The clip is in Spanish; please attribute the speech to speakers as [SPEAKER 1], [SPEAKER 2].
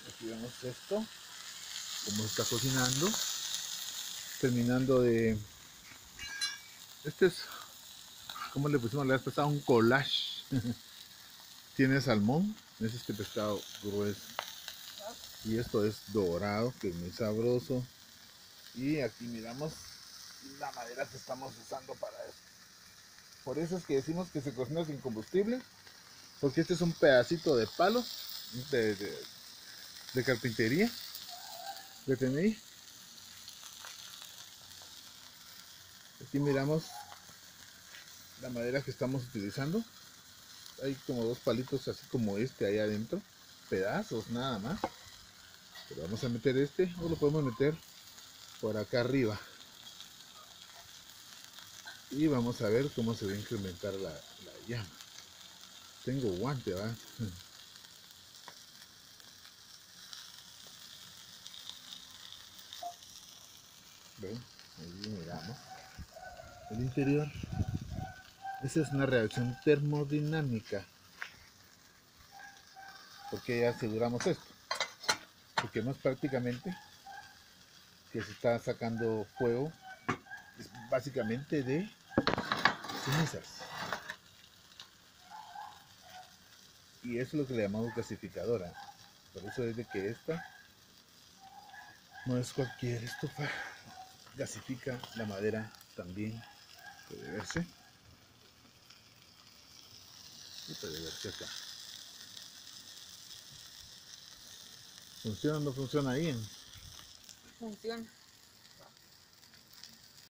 [SPEAKER 1] Aquí vemos esto, cómo está cocinando. Terminando de... Este es, ¿cómo le pusimos la vez pasada? Un collage. Tiene salmón, es este pescado grueso. Y esto es dorado, que es muy sabroso. Y aquí miramos la madera que estamos usando para esto. Por eso es que decimos que se cocina sin combustible, porque este es un pedacito de palo de carpintería que tenéis. Aquí miramos la madera que estamos utilizando. Hay como dos palitos así como este ahí adentro, pedazos nada más. Pero vamos a meter este, o lo podemos meter por acá arriba. Y vamos a ver cómo se va a incrementar la llama. Tengo guante, ¿va? ¿Ven? Ahí miramos el interior. Esa es una reacción termodinámica. ¿Por qué aseguramos esto? Porque vemos prácticamente que se está sacando fuego, es básicamente de cenizas. Y eso es lo que le llamamos gasificadora. Por eso es de que esta no es cualquier estufa. Gasifica la madera también. Puede verse. Y puede verse acá. ¿Funciona o no funciona ahí?
[SPEAKER 2] Funciona.